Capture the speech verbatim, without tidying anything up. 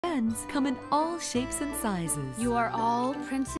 Pens come in all shapes and sizes. You are all Princess